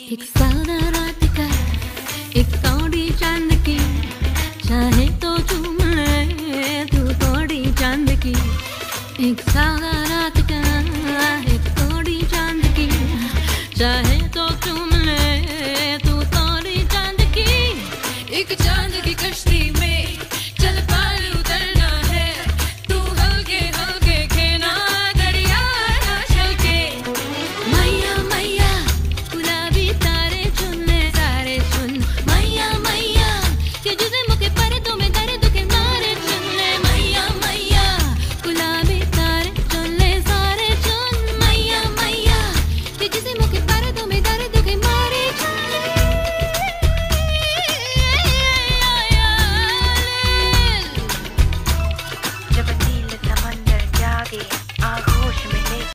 एक सादा रात का एक कौड़ी चांद की, चाहे तो चूम ले तू कौड़ी चांद की। एक सादा